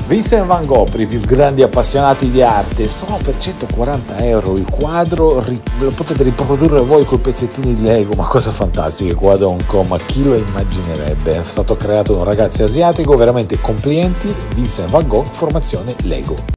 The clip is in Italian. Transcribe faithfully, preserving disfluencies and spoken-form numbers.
Vincent van Gogh, per i più grandi appassionati di arte, solo per centoquaranta euro il quadro, lo potete riprodurre voi con pezzettini di Lego, ma cosa fantastica, il quadro Hong Kong, ma chi lo immaginerebbe? È stato creato da un ragazzo asiatico, veramente complimenti, Vincent van Gogh, formazione Lego.